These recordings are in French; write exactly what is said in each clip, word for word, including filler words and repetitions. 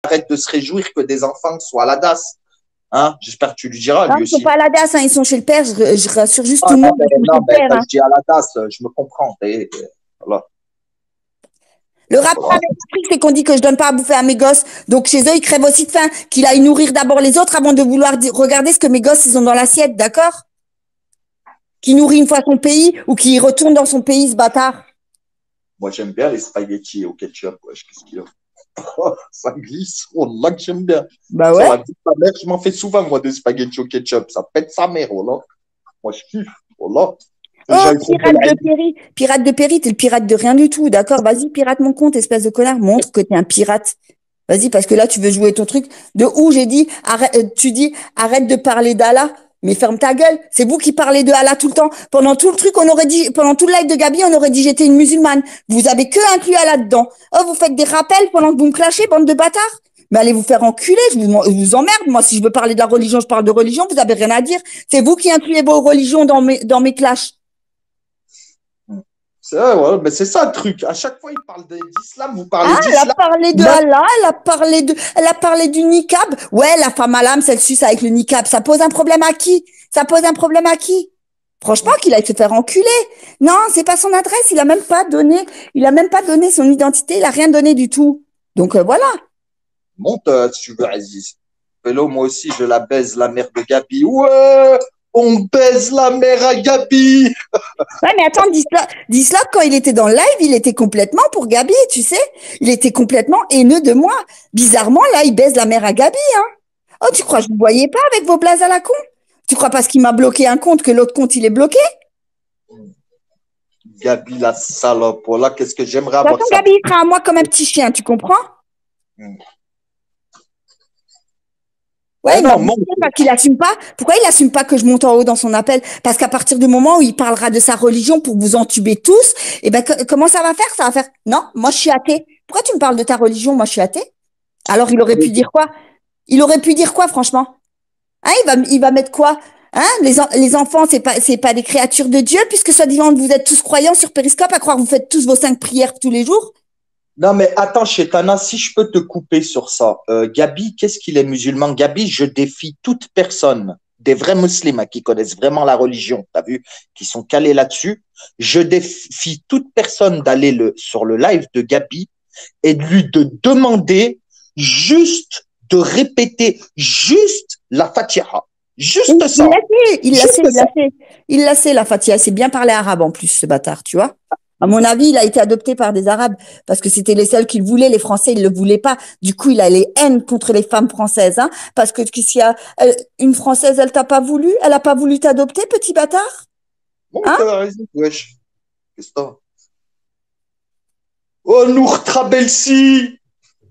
arrête de se réjouir que des enfants soient à la D A S. Hein, j'espère que tu lui diras, Non, lui ils sont aussi. pas à la D A S, hein, ils sont chez le père. Je, je rassure juste Ah, tout le non, monde, mais, ils sont chez non, le mais père. quand Hein. je dis à la D A S, je me comprends. Et, et, voilà. Le rapport Voilà. avec l'Afrique, c'est qu'on dit que je donne pas à bouffer à mes gosses. Donc chez eux, ils crèvent aussi de faim, qu'il aille nourrir d'abord les autres avant de vouloir di- regarder ce que mes gosses ils ont dans l'assiette, d'accord? Qui nourrit une fois son pays ou qui retourne dans son pays, ce bâtard. Moi, j'aime bien les spaghettis au ketchup. Wesh, qu'est-ce qu'il y a? Oh, ça glisse. Oh là que j'aime bien. Bah Sur ouais. la vie de ta mère, je m'en fais souvent, moi, des spaghettis au ketchup. Ça pète sa mère, oh là. Moi, je kiffe. Oh là. Oh, Déjà, il faut pirate de Péri. Pirate de Péri, t'es le pirate de rien du tout, d'accord? Vas-y, pirate mon compte, espèce de connard. Montre que t'es un pirate. Vas-y, parce que là, tu veux jouer ton truc. De où j'ai dit, arrête, euh, tu dis, arrête de parler d'Allah. Mais ferme ta gueule. C'est vous qui parlez de Allah tout le temps. Pendant tout le truc, on aurait dit, pendant tout le live de Gabi, on aurait dit j'étais une musulmane. Vous avez que inclus Allah dedans. Oh, vous faites des rappels pendant que vous me clashez, bande de bâtards. Mais allez vous faire enculer, je vous, je vous emmerde. Moi, si je veux parler de la religion, je parle de religion, vous avez rien à dire. C'est vous qui incluez vos religions dans mes, dans mes clashs. C'est vrai, ouais, mais c'est ça le truc. À chaque fois, il parle d'islam, vous parlez Ah, elle a d'islam. parlé de Même- Allah, elle a parlé de, elle a parlé du niqab. Ouais, la femme à l'âme, celle suce avec le niqab. Ça pose un problème à qui? Ça pose un problème à qui? Franchement, qu'il aille se faire enculer. Non, c'est pas son adresse. Il a même pas donné, il a même pas donné son identité. Il a rien donné du tout. Donc euh, voilà. Monte, euh, si tu veux, Aziz. Fais-le, moi aussi, je la baise, la mère de Gabi. Ouais, on baise la mère à Gabi. Ouais, mais attends, Disla, Disla, quand il était dans le live, il était complètement pour Gabi, tu sais. Il était complètement haineux de moi. Bizarrement, là, il baise la mère à Gabi, hein. Oh, tu crois que je ne voyais pas avec vos blazes à la con? Tu crois parce qu'il m'a bloqué un compte que l'autre compte, il est bloqué? Gabi, la salope. Voilà, qu'est-ce que j'aimerais De toute avoir façon, ça. Gabi, il sera à moi comme un petit chien, tu comprends? Hmm. Ouais, Eh il m'a non, monte. bloqué parce qu'il assume pas. Pourquoi il assume pas que je monte en haut dans son appel? Parce qu'à partir du moment où il parlera de sa religion pour vous entuber tous, eh ben, que- comment ça va faire? Ça va faire, non, moi, je suis athée. Pourquoi tu me parles de ta religion? Moi, je suis athée. Alors, il aurait pu dire quoi? Il aurait pu dire quoi, franchement? Hein, il va, il va mettre quoi? Hein, les, en- les enfants, c'est pas, c'est pas des créatures de Dieu, puisque soi-disant vous êtes tous croyants sur Périscope, à croire que vous faites tous vos cinq prières tous les jours. Non, mais attends, Chétana, si je peux te couper sur ça. Euh, Gabi, qu'est-ce qu'il est musulman? Gabi, je défie toute personne, des vrais musulmans qui connaissent vraiment la religion, t'as vu, qui sont calés là-dessus. Je défie toute personne d'aller le, sur le live de Gabi et de lui de demander juste de répéter juste la Fatiha. Juste Il ça. l'a fait, il l'a Juste fait, il ça. l'a fait. Il l'a fait, la Fatia. C'est bien parlé arabe en plus, ce bâtard, tu vois. À mon avis, il a été adopté par des Arabes parce que c'était les seuls qui le voulaient. Les Français, ils le voulaient pas. Du coup, il a les haines contre les femmes françaises, hein. Parce que s'il y a euh, une Française, elle t'a pas voulu, elle a pas voulu t'adopter, petit bâtard, Bon, hein. t'as raison, wesh. Qu'est-ce que t'as? Oh, Nour Trabelsi!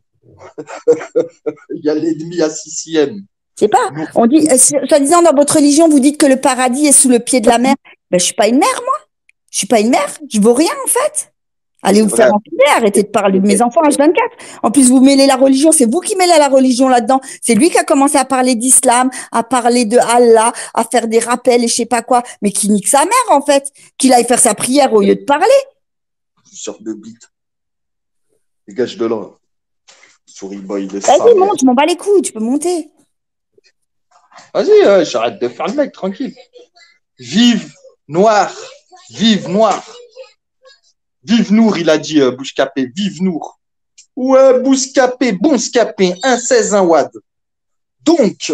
Il y a l'ennemi à sixième. C'est pas. Nour On dit, euh, soi-disant dans votre religion, vous dites que le paradis est sous le pied de la mer. Ben, je suis pas une mère, moi. Je suis pas une mère. Je vaux rien, en fait. Allez C'est vous faire vrai. enculer, arrêtez de parler de mes enfants H vingt-quatre. En plus, vous mêlez la religion, c'est vous qui mêlez la religion là-dedans. C'est lui qui a commencé à parler d'islam, à parler de Allah, à faire des rappels et je sais pas quoi, mais qui nique sa mère en fait, qu'il aille faire sa prière au lieu de parler. Sur deux bits. Dégage de là. Souris boy de sa Vas-y, mère. monte, je m'en bats les couilles, tu peux monter. Vas-y, euh, j'arrête de faire le mec, tranquille. Vive noir. Vive noir. Vive Nour, il a dit euh, Bouscapé. Vive Nour. Ouais, Bouscapé, bon scapé, un seize, un wad. Donc,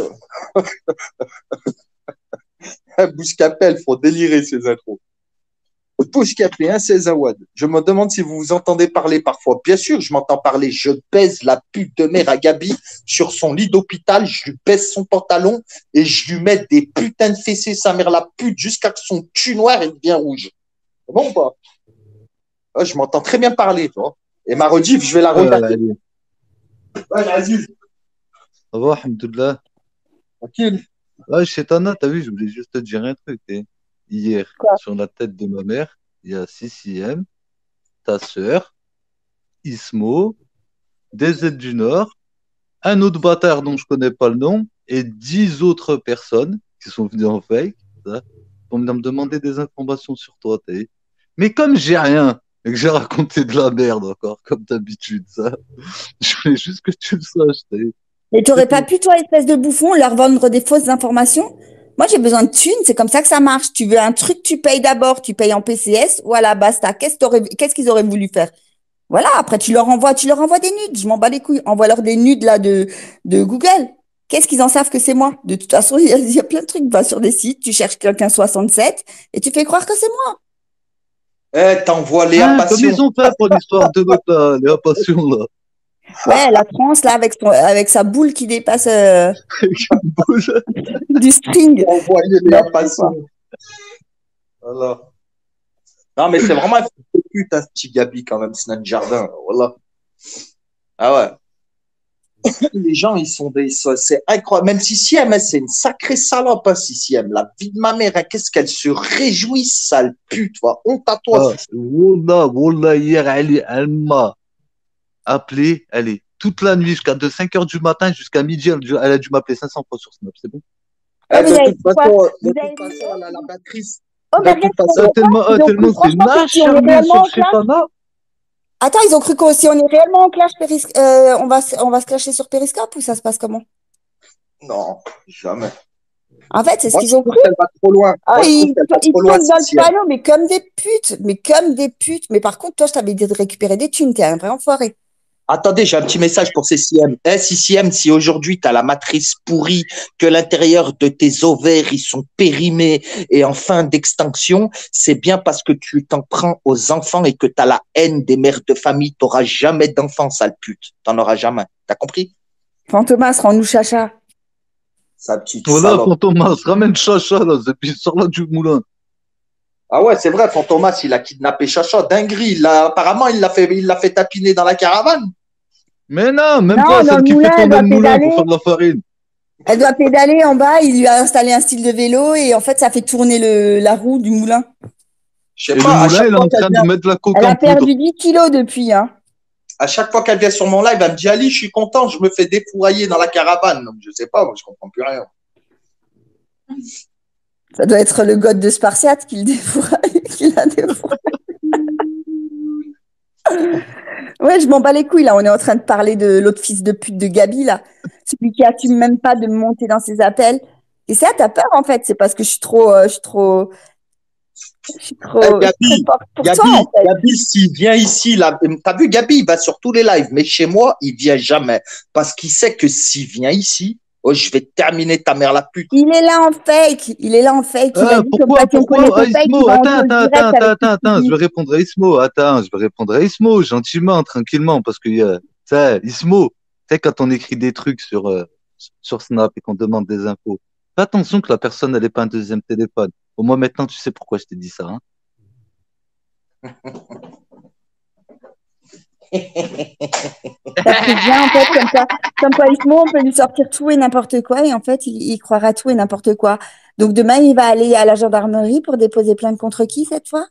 Bouscapé, elles font délirer ces intros. Bouscapé, un seize, un wad. Je me demande si vous vous entendez parler parfois. Bien sûr, je m'entends parler. Je baise la pute de mère à Gabi sur son lit d'hôpital. Je lui baisse son pantalon et je lui mets des putains de fessées, sa mère la pute, jusqu'à ce que son cul noir il devient rouge. C'est bon ou pas? Ouais, je m'entends très bien parler, toi. Et ma rediff, je vais la Ouais, regarder. allez. Ouais, Aziz, Ça va, alhamdoulilah. tranquille. Ouais, Chétana, t'as vu, je voulais juste te dire un truc. eh. Hier, Quoi? sur la tête de ma mère, il y a Sisiem, ta sœur, Ismo, D Z du Nord, un autre bâtard dont je connais pas le nom, et dix autres personnes qui sont venues en fake, ça, pour venir me demander des informations sur toi. t'as vu. Mais comme j'ai rien, et que j'ai raconté de la merde encore, comme d'habitude, ça. Je voulais juste que tu le saches. t'sais. Et tu n'aurais pas pu, toi, espèce de bouffon, leur vendre des fausses informations? Moi, j'ai besoin de thunes, c'est comme ça que ça marche. Tu veux un truc, tu payes d'abord, tu payes en P C S, voilà, basta. Qu'est-ce t'aurais- qu'est-ce qu'ils auraient voulu faire? Voilà, après, tu leur envoies, tu leur envoies des nudes, je m'en bats les couilles. Envoie-leur des nudes, là, de, de Google. Qu'est-ce qu'ils en savent que c'est moi? De toute façon, il y, a il y a plein de trucs. Va sur des sites, tu cherches quelqu'un soixante-sept et tu fais croire que c'est moi. Eh, t'envoies Léa Hein, comme Passion. ils ont fait pour l'histoire de l'autre, là, Léa Passion, là. Ouais, la France, là, avec, son- avec sa boule qui dépasse euh, Avec une boule. du string. Envoyez Léa Passion. Voilà. Non, mais c'est vraiment un fils de pute, hein, ce petit Gabi, quand même, c'est notre jardin. Voilà. Ah ouais. Les gens, ils sont des. C'est incroyable. Même si Siem, hein, c'est une sacrée salope, hein, si Siem. La vie de ma mère, hein, qu'est-ce qu'elle se réjouit, sale pute. Va. Honte à toi. Ah, Wallah, Wallah, hier, elle, elle m'a appelé, elle est toute la nuit, jusqu'à de cinq heures du matin jusqu'à midi, elle, elle a dû m'appeler cinq cents fois sur Snap, c'est bon? Ah, Eh, vous de avez toute dit quoi? façon, Vous de avez toute dit façon, quoi? elle a la matrice. Oh, De mais toute regarde, façon, Ah, tellement, ah, ils ont tellement cru c'est une franchement que si on est acharnée réellement sur en clash. Shepana. Attends, ils ont cru que si on est réellement en clash, péris- euh, on va, se- on va se clasher sur Periscope ou ça se passe comment? non, jamais. En fait, c'est ce Moi, je qu'ils ont trouve cru. qu'elle va trop loin. Ah, Moi, je trouve ils, qu'elle va ils trop loin, tombent dans le Siem. panneau, mais comme des putes, mais comme des putes. Mais par contre, toi, je t'avais dit de récupérer des thunes, t'es un vrai enfoiré. Attendez, j'ai un petit message pour ces C M. Eh, si C M, si aujourd'hui tu as la matrice pourrie, que l'intérieur de tes ovaires, ils sont périmés et en fin d'extinction, c'est bien parce que tu t'en prends aux enfants et que tu as la haine des mères de famille. Tu n'auras jamais d'enfants, sale pute. Tu n'en auras jamais. T'as compris? Fantomas, rends-nous chacha. Sa petite Voilà, salope. Fantomas, ramène Chacha, là, et puis sors là du moulin. Ah ouais, c'est vrai, Fantomas, il a kidnappé Chacha. Dinguerie. Il a- apparemment, il l'a fait, il l'a fait tapiner dans la caravane. Mais non, même Non, pas dans celle le qui fait moulin, elle tourner doit le moulin pédaler. pour faire de la farine. Elle doit pédaler en bas, il lui a installé un style de vélo et en fait, ça fait tourner le, la roue du moulin. Je Et sais le pas, à moulin, chaque il est fois en qu'elle train de vient, mettre de la coke Elle en a poudre. perdu dix kilos depuis, hein. à chaque fois qu'elle vient sur mon live, elle me dit Ali, je suis content, je me fais défourailler dans la caravane. Donc, je sais pas, moi, je comprends plus rien. Ça doit être le god de Spartiate qui, le défoura- qui l'a défouraillé. Ouais, je m'en bats les couilles, là. On est en train de parler de l'autre fils de pute de Gabi, là. Celui qui assume même pas de me monter dans ses appels. Et ça, t'as peur, en fait. C'est parce que je suis trop, euh, je suis trop, je suis trop, Eh, je suis trop Gabi, forte pour toi, Gabi, en fait. Gabi, s'il vient ici, là, t'as vu Gabi, il va sur tous les lives, mais chez moi, il vient jamais. Parce qu'il sait que s'il vient ici, oh, je vais terminer ta mère la pute. Il est là en fake. Il est là en fake. Il a Ah, dit comme pourquoi, ça, si on connaît pourquoi, ah, ton fake, il Ismo, va en attends, duo attends, attends, direct attends, avec attends, tout ce attends, qu'il je vais dit. répondre à Ismo, attends, je vais répondre à Ismo, gentiment, tranquillement, parce que, euh, tu sais, Ismo, tu sais, quand on écrit des trucs sur, euh, sur Snap et qu'on demande des infos, fais attention que la personne, elle n'ait pas un deuxième téléphone. Au moins, maintenant, tu sais pourquoi je t'ai dit ça, hein. Ça fait bien, en fait, comme ça. Comme quoi, Ismo, on peut lui sortir tout et n'importe quoi, et en fait, il, il croira tout et n'importe quoi. Donc, demain, il va aller à la gendarmerie pour déposer plainte contre qui cette fois?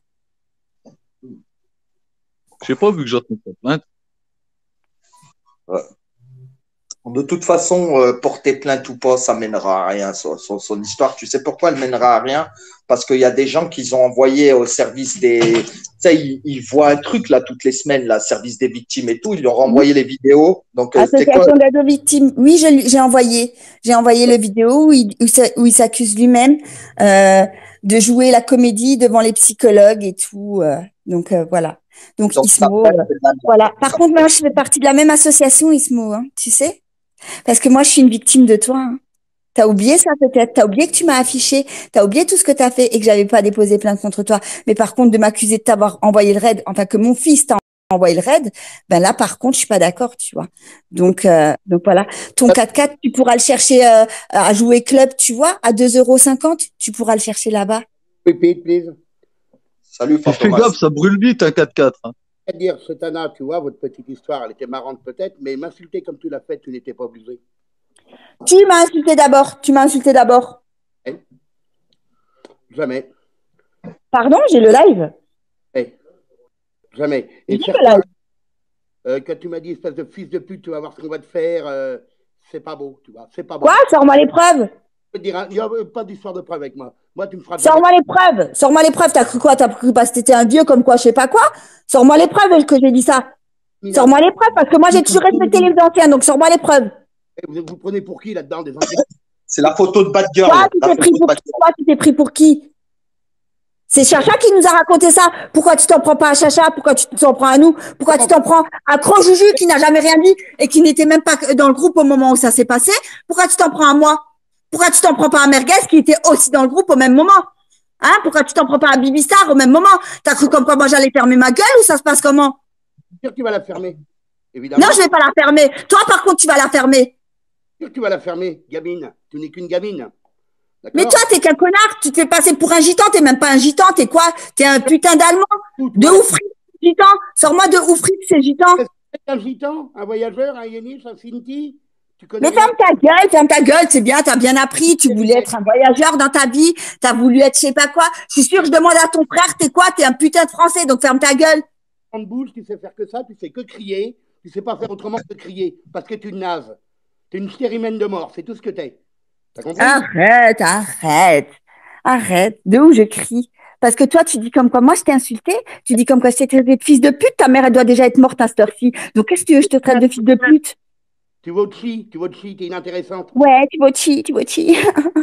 Je sais pas, vu que j'attends ta plainte. Ouais. De toute façon, euh, porter plainte ou pas, ça mènera à rien. Son, son- son histoire, tu sais pourquoi elle mènera à rien? Parce qu'il y a des gens qui ont envoyé au service des. Tu sais, ils, ils voient un truc là toutes les semaines, là, service des victimes et tout. Ils leur ont Mhm. envoyé les vidéos. Donc, euh, c'était quoi? Association d'aide aux victimes. Oui, je lui- j'ai envoyé. J'ai envoyé le vidéo où il, où ça- où il s'accuse lui-même euh, de jouer la comédie devant les psychologues et tout. euh. donc, euh, voilà. Donc, Donc, ça Ismo, peut être euh, de la merde. voilà. Par Ça contre, peut moi, être- je fais partie de la même association, Ismo, hein, tu sais? Parce que moi, je suis une victime de toi. Hein. T'as oublié ça peut-être, t'as oublié que tu m'as affiché, t'as oublié tout ce que t'as fait et que j'avais pas déposé plainte contre toi. Mais par contre, de m'accuser de t'avoir envoyé le raid, enfin que mon fils t'a envoyé le raid, ben là par contre, je suis pas d'accord, tu vois. Donc, euh, donc voilà. Ton quatre-quatre, tu pourras le chercher euh, à jouer club, tu vois, à deux euros cinquante, tu pourras le chercher là-bas. Repeat, please. Salut, Et fais Fantomas. gaffe, ça brûle vite, un quatre-quatre, hein. C'est-à-dire, Setana, tu vois, votre petite histoire, elle était marrante peut-être, mais m'insulter comme tu l'as fait, tu n'étais pas obligé. Tu m'as insulté d'abord, tu m'as insulté d'abord. Eh Jamais. Pardon, j'ai le live. Eh Jamais. Et J'ai chaque le fois live. euh, que tu m'as dit, espèce de fils de pute, tu vas voir ce qu'on va te faire, euh, c'est pas beau, tu vois, c'est pas bon. Quoi? Sors-moi les preuves. peux te dire, hein, il n'y a pas d'histoire de preuve avec moi. Moi, tu me feras jamais. Sors-moi les preuves. Sors-moi les preuves. T'as cru quoi? T'as cru parce que t'étais un vieux comme quoi, je sais pas quoi? Sors-moi les preuves que j'ai dit ça. Sors-moi les preuves parce que moi, j'ai toujours respecté les anciens. Donc, sors-moi les preuves. Vous vous prenez pour qui là-dedans, des anciens? C'est la photo de Bad Girl. Toi, tu La t'es photo pris de pour Bad qui? Toi, tu t'es pris pour qui? C'est Chacha qui nous a raconté ça. Pourquoi tu t'en prends pas à Chacha? Pourquoi tu t'en prends à nous? Pourquoi tu t'en prends à Crojuju qui n'a jamais rien dit et qui n'était même pas dans le groupe au moment où ça s'est passé? Pourquoi tu t'en prends à moi? Pourquoi tu t'en prends pas à Merguez qui était aussi dans le groupe au même moment? Hein? Pourquoi tu t'en prends pas à Bibi Star au même moment? T'as cru comme quoi moi j'allais fermer ma gueule ou ça se passe comment? Sûr que tu vas la fermer, évidemment. Non, je vais pas la fermer. Toi, par contre, tu vas la fermer. Sûr que tu vas la fermer, gamine. Tu n'es qu'une gamine. Mais toi, t'es qu'un connard. Tu te fais passer pour un gitan. T'es même pas un gitan. T'es quoi? T'es un putain d'allemand. De oufri, gitan. Sors-moi de oufri, ces gitans. C'est un gitan, un voyageur, un yéniche, un Sinti. Tu connais Mais ferme ta gueule, ferme ta gueule, c'est bien, t'as bien appris, tu voulais être un voyageur dans ta vie, t'as voulu être je sais pas quoi. Je suis sûre, je demande à ton frère, t'es quoi? T'es un putain de français, donc ferme ta gueule. Grande bouche, tu sais faire que ça, tu sais que crier, tu sais pas faire autrement que crier, parce que tu es une naze. T'es une stérimène de mort, c'est tout ce que t'es. T'as compris? Arrête, arrête, arrête. De où je crie? Parce que toi, tu dis comme quoi moi je t'ai insulté, tu dis comme quoi je t'ai traité de fils de pute, ta mère elle doit déjà être morte à cette heure-ci. Donc qu'est-ce que tu veux, je te traite de fils de pute? Tu vas au chi, tu vas au chi, t'es inintéressante. Ouais, tu vas au chi, tu vas au chi.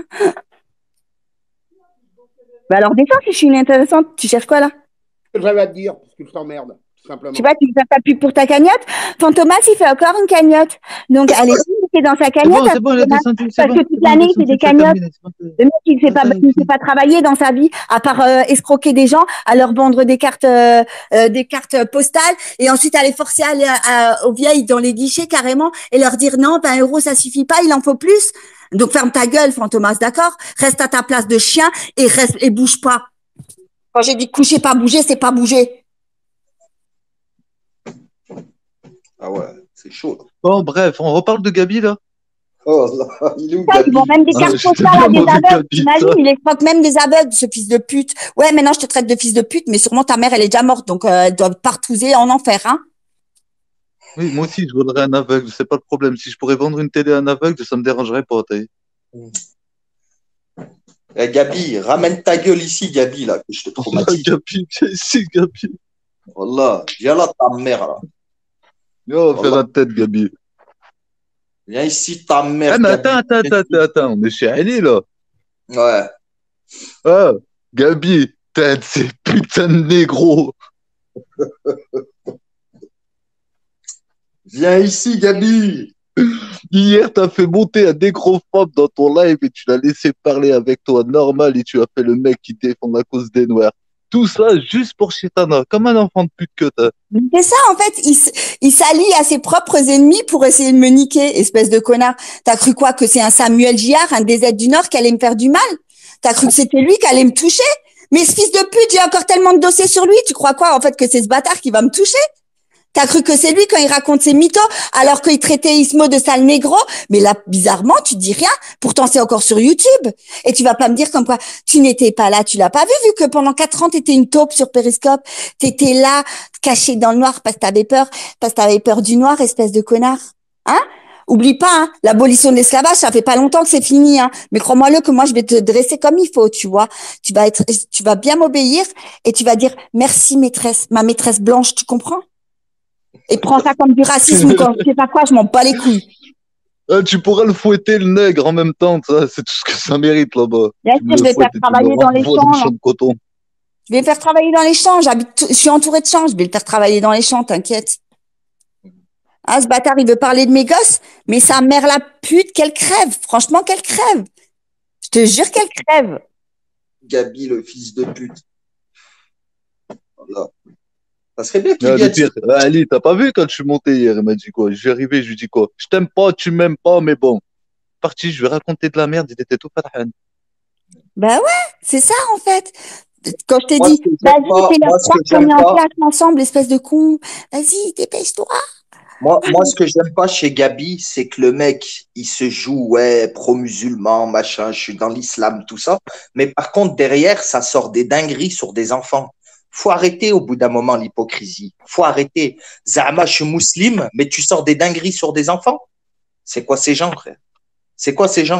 Bah alors descends si je suis inintéressante, tu cherches quoi là? Ce que j'avais à te dire, parce que je t'emmerde, tout simplement. Tu vois, tu fais ta pub pour ta cagnotte. Fantomas, il fait encore une cagnotte. Donc, allez, c'est dans sa C'est cagnotte. bon, c'est bon, il a descendu. C'est Parce bon, que c'est toute bon, il a l'année, il fait descendu, des c'est cagnottes. terminé, c'est bon. Le mec, il ne sait pas, Ça y est, il ne fini. sait pas travailler dans sa vie, à part euh, escroquer des gens, à leur vendre des cartes, euh, euh, des cartes postales, et ensuite aller forcer à aller à- à- aux vieilles dans les guichets carrément, et leur dire non, ben, un euro, ça suffit pas, il en faut plus. Donc, ferme ta gueule, Fantomas, d'accord? Reste à ta place de chien et reste, et bouge pas. Quand j'ai dit coucher, pas bouger, c'est pas bouger. Ah ouais, c'est chaud. Là. Bon, bref, on reparle de Gabi, là. Oh là, il est où Ça, Gabi? ils vont même des Ah, cartes j'étais postales à bien des mauvais aveugles. Gabi, T'imagines, ça. il escroque même des aveugles, ce fils de pute. Ouais, maintenant je te traite de fils de pute, mais sûrement ta mère, elle est déjà morte, donc euh, elle doit partouzer en enfer, hein. Oui, moi aussi, je voudrais un aveugle, c'est pas le problème. Si je pourrais vendre une télé à un aveugle, ça me dérangerait pas, t'as vu. Eh, Gabi, ramène ta gueule ici, Gabi, là, que je te traumatise. Gabi, viens ici, Gabi. Voilà, viens là, ta mère, là. Viens, on va faire Voilà. la tête, Gabi. Viens ici, ta Ah, mère, mais Gabi. attends, attends, attends, attends, attends, on est chez Ali, là. Ouais. Ah, Gabi, t'es un de ces putains de négros. Viens ici, Gabi. Hier, t'as fait monter un négrophobe dans ton live et tu l'as laissé parler avec toi normal et tu as fait le mec qui défend la cause des Noirs. Tout ça juste pour Chetana, comme un enfant de pute que t'es. C'est ça, en fait, il, s- il s'allie à ses propres ennemis pour essayer de me niquer, espèce de connard. T'as cru quoi, que c'est un Samuel Giard, un D Z du Nord qui allait me faire du mal? T'as cru que c'était lui qui allait me toucher? Mais ce fils de pute, j'ai encore tellement de dossiers sur lui. Tu crois quoi, en fait, que c'est ce bâtard qui va me toucher? T'as cru que c'est lui quand il raconte ses mythos, alors qu'il traitait Ismo de sale négro? Mais là, bizarrement, tu dis rien. Pourtant, c'est encore sur YouTube. Et tu vas pas me dire comme quoi tu n'étais pas là, tu l'as pas vu, vu que pendant quatre ans, t'étais une taupe sur Periscope. T'étais là, cachée dans le noir parce que t'avais peur, parce que t'avais peur du noir, espèce de connard. Hein? Oublie pas, hein, l'abolition de l'esclavage, ça fait pas longtemps que c'est fini, hein. Mais crois-moi-le que moi, je vais te dresser comme il faut, tu vois. Tu vas être, tu vas bien m'obéir et tu vas dire merci maîtresse, ma maîtresse blanche, tu comprends? Et prends ça comme du racisme, quand je sais pas quoi, je m'en bats les couilles. Ah, tu pourras le fouetter, le nègre, en même temps, ça, c'est tout ce que ça mérite là-bas. Bien Tu me sûr, je le vais faire fouettes et tu me travailler le dans les renvoies champs, le là. champ de coton. Je vais le faire travailler dans les champs, j'habite, je suis entourée de champs, je vais le faire travailler dans les champs, t'inquiète. Ah, ce bâtard, il veut parler de mes gosses, mais sa mère la pute, qu'elle crève, franchement, qu'elle crève. Je te jure qu'elle crève. Gabi, le fils de pute. Voilà. Ça serait bien qu'il Ah, le vienne. pire, ah, Ali, t'as pas vu quand je suis monté hier, il m'a dit quoi? Je suis arrivé, je lui dis quoi? Je t'aime pas, tu m'aimes pas, mais bon. Parti, je lui ai raconté de la merde, il était tout farhan. Ben ouais, c'est ça, en fait. Quand je t'ai Moi, ce dit, que j'aime vas-y, pas, fais leur moi, ce croire que qu'on j'aime est en pas, classe ensemble, espèce de con. Vas-y, dépêche-toi. moi, moi, ce que j'aime pas chez Gabi, c'est que le mec, il se joue, ouais, pro-musulman, machin, je suis dans l'islam, tout ça. Mais par contre, derrière, ça sort des dingueries sur des enfants. Faut arrêter au bout d'un moment l'hypocrisie. Faut arrêter. Zama, je suis musulman, mais tu sors des dingueries sur des enfants. C'est quoi ces gens, frère? C'est quoi ces gens?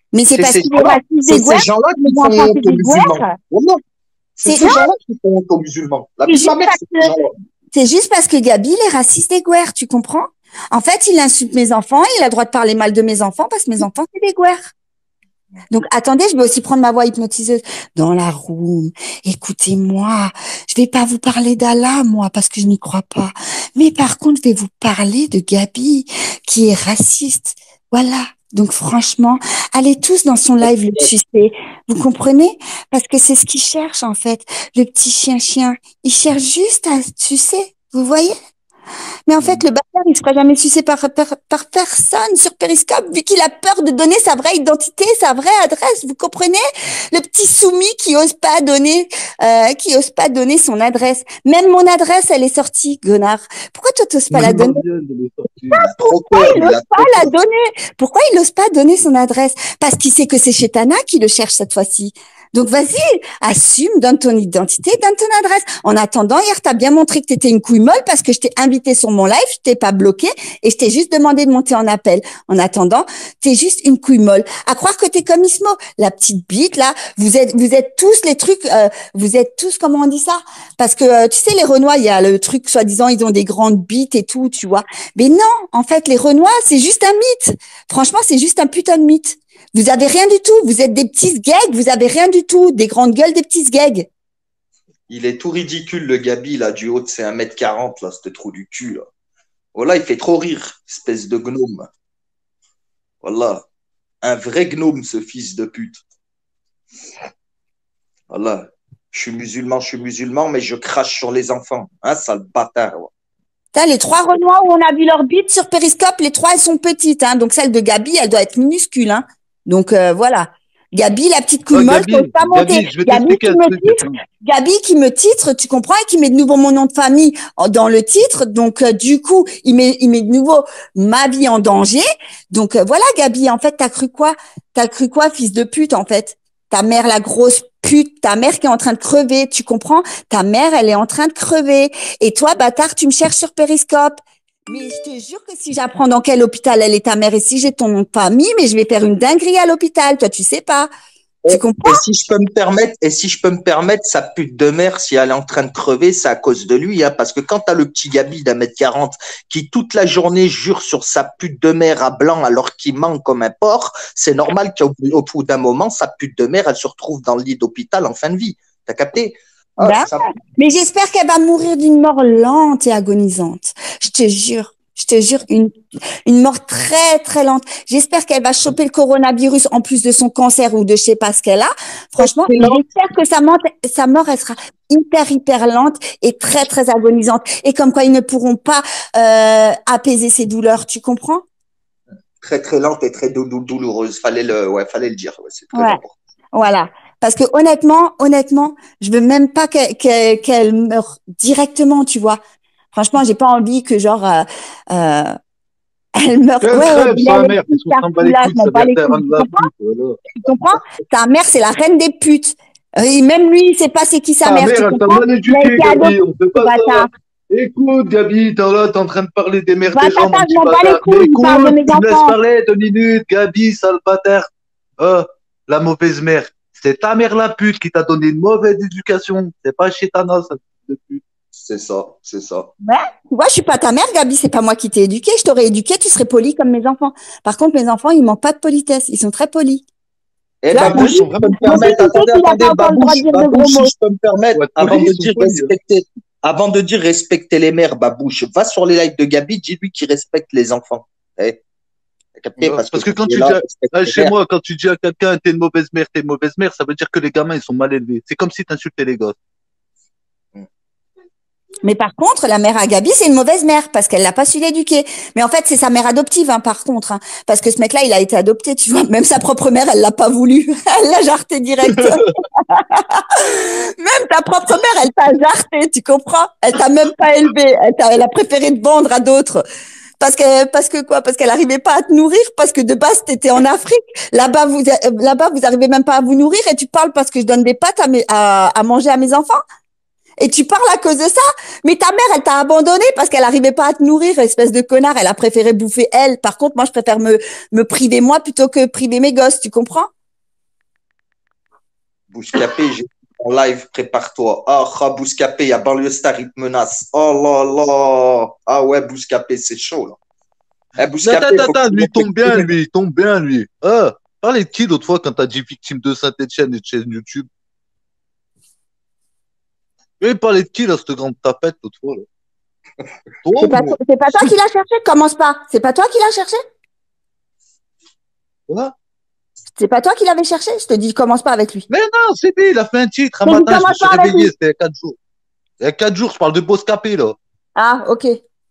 Mais c'est C'est parce ces qu'il est gens-là, raciste c'est des ces gouernes, gens-là les qui font enfants, honte c'est aux des musulmans. gouernes. Voilà. C'est C'est ces non, gens-là qui font honte aux musulmans. La c'est vie de juste ma mère, parce c'est ces que, gens-là. c'est juste parce que Gabi, il est raciste des gouernes, tu comprends? En fait, il insulte mes enfants, il a le droit de parler mal de mes enfants parce que mes enfants, c'est des gouernes. Donc, attendez, je vais aussi prendre ma voix hypnotiseuse dans la room. Écoutez-moi, je vais pas vous parler d'Allah, moi, parce que je n'y crois pas. Mais par contre, je vais vous parler de Gabi, qui est raciste. Voilà. Donc, franchement, allez tous dans son live le sucer. Vous comprenez? Parce que c'est ce qu'il cherche, en fait. Le petit chien-chien. Il cherche juste à sucer. Vous voyez? Mais en fait, le bâtard, il ne sera jamais sucé par, par, par personne sur Periscope, vu qu'il a peur de donner sa vraie identité, sa vraie adresse. Vous comprenez? Le petit soumis qui ose pas donner, euh, qui ose pas donner son adresse. Même mon adresse, elle est sortie, Gonard. Pourquoi toi, t'oses pas la donner? Il a trop peur, Il il ose a pas trop la peur. donner. Pourquoi il ose pas donner son adresse? Parce qu'il sait que c'est chez Tana qui le cherche cette fois-ci. Donc vas-y, assume, donne ton identité, donne ton adresse. En attendant, hier, t'as bien montré que t'étais une couille molle parce que je t'ai invité sur mon live, je t'ai pas bloqué et je t'ai juste demandé de monter en appel. En attendant, t'es juste une couille molle. À croire que t'es comme Ismo, la petite bite là. Vous êtes, vous êtes tous les trucs, euh, vous êtes tous, comment on dit ça? Parce que euh, tu sais, les Renois, il y a le truc soi-disant, ils ont des grandes bites et tout, tu vois. Mais non, en fait, les Renois, c'est juste un mythe. Franchement, c'est juste un putain de mythe. Vous avez rien du tout. Vous êtes des petits gags. Vous avez rien du tout. Des grandes gueules, des petits gags. Il est tout ridicule, le Gabi, là, du haut de ses un mètre quarante, là, ce trou du cul, là. Voilà, il fait trop rire, espèce de gnome. Voilà. Un vrai gnome, ce fils de pute. Voilà. Je suis musulman, je suis musulman, mais je crache sur les enfants. Hein, sale bâtard. Ouais. T'as les trois Renois où on a vu leur bite sur Periscope, les trois, elles sont petites. Hein. Donc, celle de Gabi, elle doit être minuscule. Hein. Donc, euh, voilà. Gabi, la petite couille Oh, molle, Gabi, qui n'ose pas monter. Gabi, je vais Gabi t'expliquer qui un me truc. titre, Gabi qui me titre, tu comprends, et qui met de nouveau mon nom de famille en- dans le titre. Donc, euh, du coup, il met, il met de nouveau ma vie en danger. Donc, euh, voilà, Gabi, en fait, t'as cru quoi? T'as cru quoi, fils de pute, en fait? Ta mère, la grosse pute, ta mère qui est en train de crever, tu comprends? Ta mère, elle est en train de crever. Et toi, bâtard, tu me cherches sur Periscope. Mais je te jure que si j'apprends dans quel hôpital elle est ta mère et si j'ai ton nom de famille, mais je vais faire une dinguerie à l'hôpital. Toi, tu sais pas. Et, Tu comprends? et si je peux me permettre, et si je peux me permettre, sa pute de mère, si elle est en train de crever, c'est à cause de lui, hein, parce que quand t'as le petit Gabi d'un mètre quarante qui toute la journée jure sur sa pute de mère à blanc alors qu'il ment comme un porc, c'est normal qu'au au bout d'un moment, sa pute de mère, elle se retrouve dans le lit d'hôpital en fin de vie. T'as capté? Ah, Ben, ça- mais j'espère qu'elle va mourir d'une mort lente et agonisante. Je te jure. Je te jure, une, une mort très, très lente. J'espère qu'elle va choper le coronavirus en plus de son cancer ou de je sais pas ce qu'elle a. Franchement, C'est lent. j'espère que sa mort, sa mort, elle sera hyper, hyper lente et très, très agonisante. Et comme quoi, ils ne pourront pas euh, apaiser ses douleurs. Tu comprends? Très, très lente et très dou- dou- douloureuse. Fallait le, ouais, fallait le dire. Ouais, c'est très Ouais. important. Voilà. Parce que honnêtement, honnêtement, je veux même pas qu'elle qu'elle qu'elle meure directement, tu vois. Franchement, j'ai pas envie que genre euh, euh, elle meure. Qu'elle Ouais, crève, Bilal sa est mère, pute, parce qu'on s'en bat les Carpoula, couilles, je m'en ça bats vient les faire couilles. de Tu la comprends? pute, voilà. Tu comprends? Ta mère, c'est la reine des putes. Euh, Et même lui, il sait pas c'est qui sa Ta mère. mère, Tu elle t'a comprends? mal Il a éduqué, été Gabi, adopté, on fait ce pas ça. bâtard. Écoute, Gabi, t'es là, t'es en train de parler des mères Va des gens, mon tata, je petit m'en bats les bâtard. Mais couilles. Il parle de écoute, mes tu me laisses enfants. parler deux minutes, Gabi, sale bâtard. Oh, la mauvaise mère. C'est ta mère la pute qui t'a donné une mauvaise éducation. C'est pas chez Tana, ça de pute. C'est ça, c'est ça. Ouais. Tu vois, je suis pas ta mère, Gabi. C'est pas moi qui t'ai éduqué. Je t'aurais éduqué, tu serais poli comme mes enfants. Par contre, mes enfants, ils manquent pas de politesse. Ils sont très polis. Eh, Tu vois, mon Babouche, fils, je peux me mon fils, permettre, il sait attendez, qu'il n'a attendez, pas encore le droit Babouche, de dire de gros Babouche, si mots. je peux me permettre, Faut être avant poli, de ils sont dire polis, hein. respecter, avant de dire respecter les mères, Babouche, va sur les lives de Gabi, dis-lui qu'il respecte les enfants. Eh, t'as capté? Ouais. Parce que Parce que quand tu es tu là, dis, à- respecte ah, les chez mères. moi, quand tu dis à quelqu'un, t'es une mauvaise mère, t'es une mauvaise mère, ça veut dire que les gamins, ils sont mal élevés. C'est comme si t'insultais les gosses. Mais par contre, la mère à Gabi, c'est une mauvaise mère parce qu'elle l'a pas su l'éduquer. Mais en fait, c'est sa mère adoptive, hein, par contre, hein, parce que ce mec-là, il a été adopté, tu vois. Même sa propre mère, elle l'a pas voulu. Elle l'a jarté direct. Même ta propre mère, elle t'a jarté, tu comprends? Elle t'a même pas élevé. Elle, t'a- elle a préféré te vendre à d'autres. Parce que, parce que quoi? Parce qu'elle arrivait pas à te nourrir, parce que de base, t'étais en Afrique. Là-bas, vous, euh, là-bas, vous arrivez même pas à vous nourrir et tu parles parce que je donne des pâtes à, mes, à, à manger à mes enfants. Et tu parles à cause de ça. Mais ta mère, elle t'a abandonné parce qu'elle arrivait pas à te nourrir, espèce de connard. Elle a préféré bouffer elle. Par contre, moi, je préfère me, me priver moi plutôt que priver mes gosses. Tu comprends? Bouscapé, j'ai en live, prépare-toi. Ah, ah Bouscapé, il y a Banlieue Star, il te menace. Oh là là. Ah ouais, Bouscapé, c'est chaud, là. Eh, Attends, Bouscapé, attends, faut que attends, tu lui, il tombe bien, montes- lui, il tombe bien, lui. Ah, parlais de qui l'autre fois quand t'as dit victime de Saint-Etienne et de chaîne YouTube? Oui, parlait de qui, là, cette grande tapette, l'autre fois, là? Toi C'est pas, ou... c'est pas toi qui l'as cherché. Commence pas. C'est pas toi qui l'as cherché. Quoi? C'est pas toi qui l'avais cherché. Je te dis, commence pas avec lui. Mais non, c'est lui, il a fait un titre un Mais il matin, je me commence suis pas avec réveillé, lui. c'était il y a quatre jours. Il y a quatre jours, je parle de Boscapé, là. Ah, ok.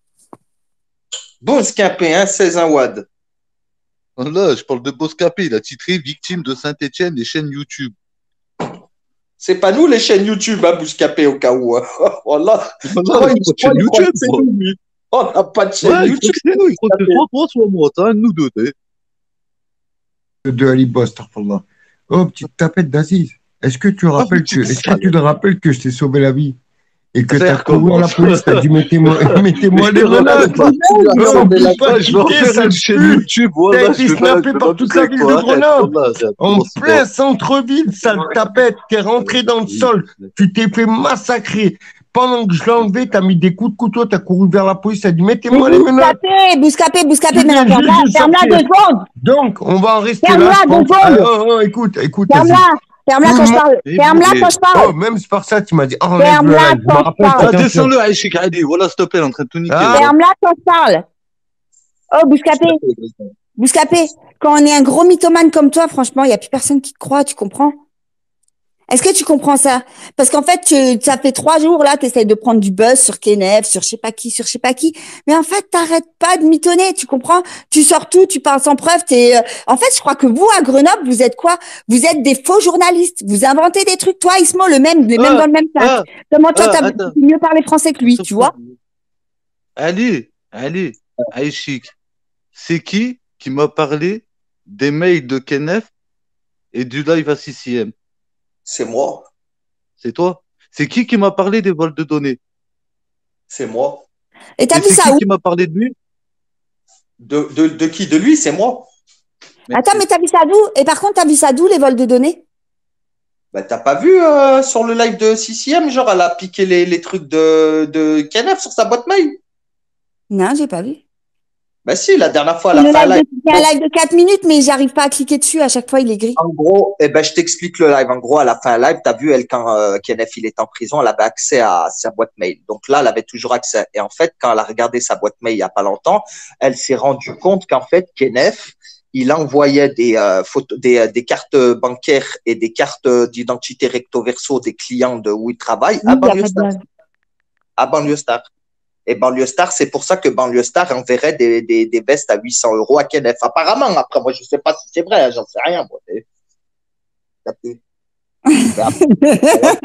Bouscapé, hein, seize un Wad. Là, je parle de Boscapé, il a titré victime de Saint-Etienne et chaîne YouTube. C'est pas nous les chaînes YouTube, hein, Bouscapé, au cas où. Hein. Voilà. Voilà, il faut de chaîne il croit YouTube, que c'est quoi. nous, lui. On n'a pas de chaîne Ouais, il faut YouTube. que c'est nous, il faut que ce soit toi, soit moi, c'est un de nous deux, t'es. De Ali Boss, astaghfirullah. Oh, petite tapette d'Aziz. Est-ce que tu Ah, rappelles que, petite est-ce que tu te rappelles que je t'ai sauvé la vie et que C'est-à-dire t'as couru à la comment police, t'as dit mettez-moi, mettez-moi les Je me rappelle menottes. pas. Non, mais la- pas Je vais en quitter, faire sale une chaîne pute. YouTube, voilà, T'as été je vais snappé je par vais toute la m'amuser ville avec de toi, arrête, Grenoble. voilà, j'ai un En gros sport. plein centre-ville, sale tapette, t'es rentré dans le sol, tu t'es fait massacrer. Pendant que je l'ai enlevé, t'as mis des coups de couteau, t'as couru vers la police, t'as dit mettez-moi les menottes. Bouscapé, Bouscapé, Bouscapé, Tu mais viens non, ferme-la, juste de ferme-la sortir. deux secondes. Donc, on va en rester Ferme-la là, je deux pense. Ah, secondes. oh, oh, écoute, écoute, Aziz. Ferme-la, ferme-la Tout quand le je monde- parle. Et Ferme-la vous- quand je Oh, parle. même c'est par ça, tu m'as dit enlève le Ferme-la live. Je me quand je rappelle, parle. Ah, attention. descends-le, Aïchik Hadi, voilà, s'il te plaît, il est en train de tout niquer, Ah. là. Ferme-la quand je parle. Oh, Bouscapé, Bouscapé, quand on est un gros mythomane comme toi, franchement, il n'y a plus personne qui te croit, tu comprends? Est-ce que tu comprends ça? Parce qu'en fait, tu, ça fait trois jours, là, tu essayes de prendre du buzz sur Kenef, sur je sais pas qui, sur je sais pas qui. Mais en fait, t'arrêtes pas de mitonner, tu comprends? Tu sors tout, tu parles sans preuve. T'es, euh, En fait, je crois que vous, à Grenoble, vous êtes quoi? Vous êtes des faux journalistes. Vous inventez des trucs. Toi, Ismo, le même, le même Ah, dans le même sac. Ah, Comment toi, ah, t'as attends. mieux parler français que lui, tu vois? Ali, Ali, Aïchik, c'est qui qui m'a parlé des mails de Kenef et du live à C C M? C'est moi. C'est toi? C'est qui qui m'a parlé des vols de données? C'est moi. Et t'as Et vu c'est ça qui où? qui m'a parlé de lui? De, de, de qui? De lui, c'est moi. Attends, mais t'as vu ça d'où? Et par contre, t'as vu ça d'où, les vols de données? Bah, t'as pas vu euh, sur le live de C C M, genre, elle a piqué les, les trucs de, de Kenef sur sa boîte mail. Non, j'ai pas vu. Bah si, la dernière fois, elle Le a fait un live live. de- C'est un live de quatre minutes, mais j'arrive pas à cliquer dessus. À chaque fois, il est gris. En gros, eh ben, je t'explique le live. En gros, elle a fait un live. T'as vu, elle, quand euh, Kenef, il est en prison, elle avait accès à sa boîte mail. Donc là, elle avait toujours accès. Et en fait, quand elle a regardé sa boîte mail il y a pas longtemps, elle s'est rendue compte qu'en fait, Kenef, il envoyait des euh, photos, des, euh, des cartes bancaires et des cartes d'identité recto verso des clients de où il travaille Oui, à y a pas Banlieue de Star. blague. À Banlieue Star. Et Banlieue Star, c'est pour ça que Banlieue Star enverrait des, des, des vestes à huit cents euros à Kenef. Apparemment, après, moi, je sais pas si c'est vrai, hein, j'en sais rien, moi. Mais- Capté. Mais après,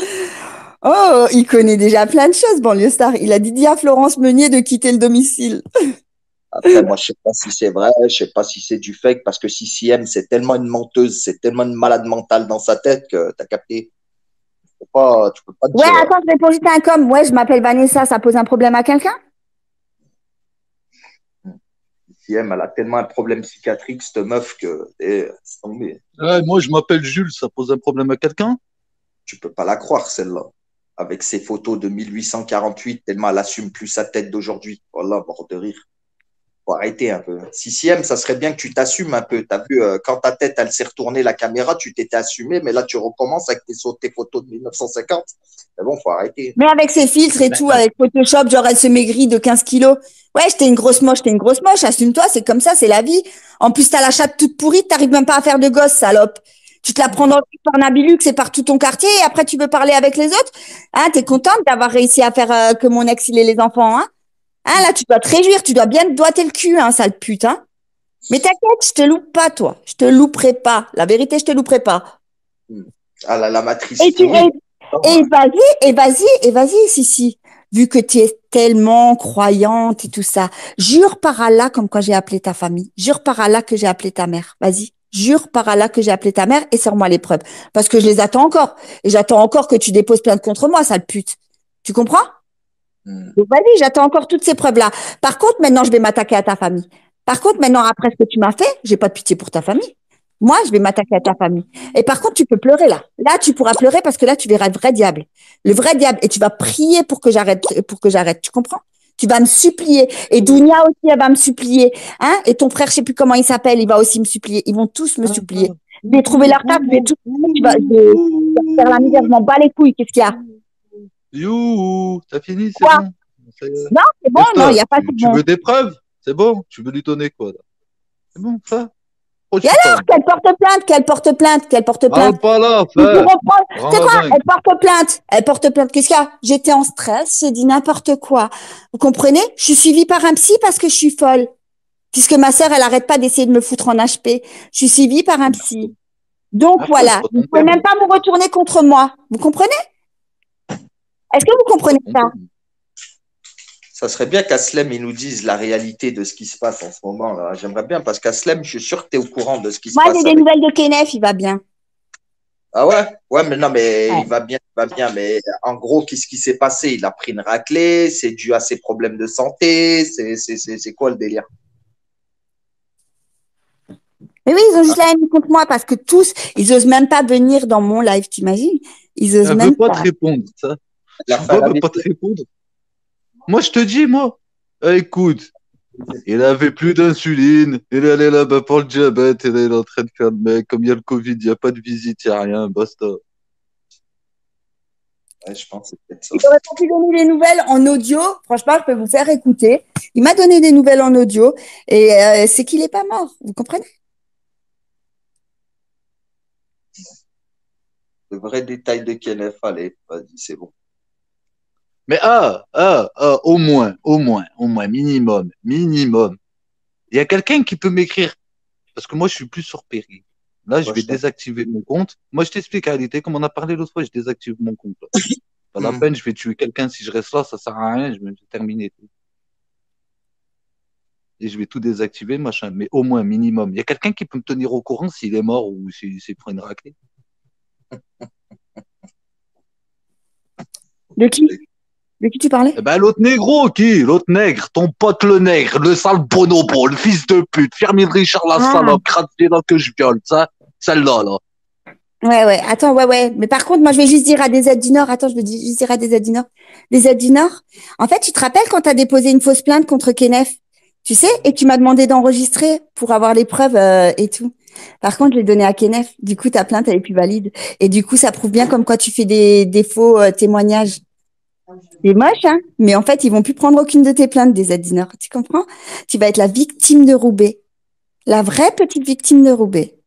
Oh, il connaît déjà plein de choses, Banlieue Star. Il a dit dis à Florence Meunier de quitter le domicile. après, moi, je sais pas si c'est vrai, je sais pas si c'est du fake, parce que C C M, c'est tellement une menteuse, c'est tellement une malade mentale dans sa tête que t'as capté. Tu peux pas, tu peux pas te Ouais, dire. attends, je vais poser un com. Ouais, je m'appelle Vanessa. Ça pose un problème à quelqu'un? C C M, elle a tellement un problème psychiatrique, cette meuf, que eh, c'est tombé. Ouais, moi, je m'appelle Jules, ça pose un problème à quelqu'un? Tu peux pas la croire, celle-là. Avec ses photos de mille huit cent quarante-huit, tellement elle assume plus sa tête d'aujourd'hui. Voilà, mort de rire. Faut arrêter un peu. C C M, ça serait bien que tu t'assumes un peu. T'as vu, euh, quand ta tête, elle s'est retournée la caméra, tu t'étais assumé, mais là, tu recommences avec tes, tes photos de mille neuf cent cinquante. Mais bon, faut arrêter. Mais avec ses filtres et tout, avec Photoshop, genre elle se maigrit de quinze kilos. Ouais, j'étais une grosse moche, t'es une grosse moche. Assume-toi, c'est comme ça, c'est la vie. En plus, t'as la chatte toute pourrie, t'arrives même pas à faire de gosse, salope. Tu te la prends dans le cul par Nabilux et par tout ton quartier et après tu veux parler avec les autres. Hein, t'es contente d'avoir réussi à faire euh, que mon ex il ait les enfants, hein? Hein, là, tu dois te réjouir, tu dois bien te doiter le cul, hein, sale pute, hein. Mais t'inquiète, je te loupe pas, toi. Je te louperai pas. La vérité, je te louperai pas. Ah, la, la matrice. Et tu, pourrie. et, et vas-y, et vas-y, et vas-y, si, si. Vu que tu es tellement croyante et tout ça, jure par Allah comme quoi j'ai appelé ta famille. Jure par Allah que j'ai appelé ta mère. Vas-y, jure par Allah que j'ai appelé ta mère et sors-moi les preuves. Parce que je les attends encore. Et j'attends encore que tu déposes plainte contre moi, sale pute. Tu comprends? Hmm. Donc, vas-y, j'attends encore toutes ces preuves-là. Par contre, maintenant, je vais m'attaquer à ta famille. Par contre, maintenant, après ce que tu m'as fait, j'ai pas de pitié pour ta famille. Moi, je vais m'attaquer à ta famille. Et par contre, tu peux pleurer là. Là, tu pourras pleurer parce que là, tu verras le vrai diable. Le vrai diable. Et tu vas prier pour que j'arrête, pour que j'arrête. Tu comprends? Tu vas me supplier. Et Dounia aussi, elle va me supplier. Hein? Et ton frère, je sais plus comment il s'appelle, il va aussi me supplier. Ils vont tous me supplier. Je vais trouver leur table, je vais tout, tu vas, je vais, je vais faire la misère, je m'en bats les couilles. Qu'est-ce qu'il y a? You, t'as fini, c'est Quoi? bon. C'est- Non, c'est bon, non, il n'y a pas tu, de tu bon. veux des preuves? C'est bon, tu veux lui donner quoi là? C'est bon, ça? Pourquoi Et tu alors, parles? qu'elle porte plainte, qu'elle porte plainte, qu'elle porte plainte. Parle pas là, Ils frère. pourront prendre. C'est quoi? Ramadan. Elle porte plainte. Elle porte plainte. Qu'est-ce qu'il y a? J'étais en stress, j'ai dit n'importe quoi. Vous comprenez? Je suis suivie par un psy parce que je suis folle. Puisque ma sœur, elle arrête pas d'essayer de me foutre en H P. Je suis suivie par un psy. Donc Ah, voilà. c'est pas Vous ton pouvez terme. même pas me retourner contre moi. Vous comprenez? Est-ce que vous comprenez Ton ça? terme. Ça serait bien qu'Aslem il nous dise la réalité de ce qui se passe en ce moment là. J'aimerais bien parce qu'Aslem, je suis sûr que tu es au courant de ce qui se Moi, passe j'ai des avec. nouvelles de Kenneth, il va bien. Ah ouais? Ouais, mais non, mais Ouais. il va bien, il va bien. Mais en gros, qu'est-ce qui s'est passé? Il a pris une raclée, c'est dû à ses problèmes de santé, c'est c'est- c'est- c'est quoi le délire? Mais oui, ils ont juste la haine contre moi parce que tous, ils osent même pas venir dans mon live, t'imagines? Ils osent Elle veut même pas pas. te répondre, ça. La Pourquoi faire elle veut pas te répondre? Moi, je te dis, moi. Eh, écoute, il avait plus d'insuline, il allait là-bas pour le diabète, et là, il est en train de faire le mec. Comme il y a le Covid, il n'y a pas de visite, il n'y a rien, basta. Ouais, je pense que c'est peut-être ça. Il aurait pas pu donner des nouvelles en audio. Franchement, je peux vous faire écouter. Il m'a donné des nouvelles en audio et euh, c'est qu'il est pas mort. Vous comprenez? Le vrai détail de Kenneth, allez, vas-y, c'est bon. Mais ah, ah, ah, au moins, au moins, au moins, minimum, minimum. Il y a quelqu'un qui peut m'écrire, parce que moi, je suis plus sur Péri. Là, je Moi, vais je t'en- désactiver mon compte. Moi, je t'explique la réalité, comme on a parlé l'autre fois, je désactive mon compte. là. Pas la Hmm. peine, je vais tuer quelqu'un si je reste là, ça sert à rien, je vais terminer tout. Et je vais tout désactiver, machin. Mais au moins, minimum. Il y a quelqu'un qui peut me tenir au courant s'il est mort ou s'il s'il prend une raclée. De qui? De qui tu parlais? Eh ben, l'autre négro, qui? L'autre nègre, ton pote le nègre, le sale bonobo, le fils de pute, Fermier Richard la Ah. salope, crâne là que je viole, ça, celle-là, là. Ouais, ouais. Attends, ouais, ouais. Mais par contre, moi, je vais juste dire à des aides du Nord. Attends, je vais di- juste dire à des aides du Nord. Des aides du Nord. En fait, tu te rappelles quand tu as déposé une fausse plainte contre Kenneth? Tu sais? Et tu m'as demandé d'enregistrer pour avoir les preuves euh, et tout. Par contre, je l'ai donné à Kenneth. Du coup, ta plainte, elle est plus valide. Et du coup, ça prouve bien comme quoi tu fais des, des faux euh, témoignages. C'est moche, hein? Mais en fait, ils vont plus prendre aucune de tes plaintes des aides du Nord. Tu comprends? Tu vas être la victime de Roubaix. La vraie petite victime de Roubaix.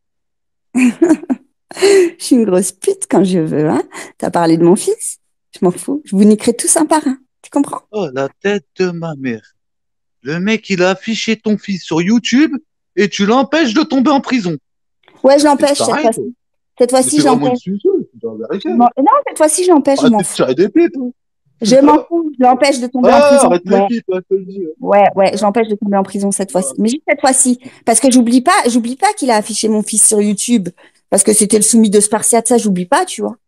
Je suis une grosse pute quand je veux, hein. T'as parlé de mon fils. Je m'en fous. Je vous niquerai tous un par un. Tu comprends? Oh, la tête de ma mère. Le mec, il a affiché ton fils sur YouTube et tu l'empêches de tomber en prison. Ouais, je l'empêche cette T'arrêtes, fois-ci. toi. Cette Mais fois-ci, t'es vraiment une j'empêche. suceuse, tu dois arrêter. Je m'en- Non, cette fois-ci, je l'empêche. Je Arrête m'en de fous. tirer des pipes. hein. Je m'en fous. Je l'empêche de tomber en Ah, prison. arrête les Ouais, pipes, hein, je te le dis. hein. ouais, ouais. Je l'empêche de tomber en prison cette fois-ci. Mais juste cette fois-ci. Parce que j'oublie pas, j'oublie pas qu'il a affiché mon fils sur YouTube. Parce que c'était le soumis de Spartiate. Ça, j'oublie pas, tu vois.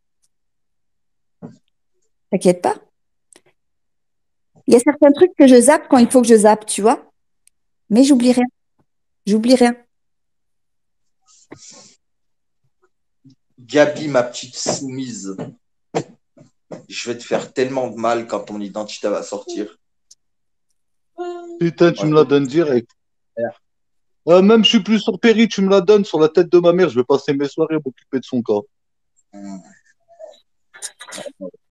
T'inquiète pas. Il y a certains trucs que je zappe quand il faut que je zappe, tu vois. Mais j'oublie rien. J'oublie rien. Gabi, ma petite soumise, je vais te faire tellement de mal quand ton identité va sortir. Putain, tu Ouais. me la donnes direct. Euh, même je suis plus sur Péri, tu me la donnes sur la tête de ma mère, je vais passer mes soirées à m'occuper de son corps. Hmm.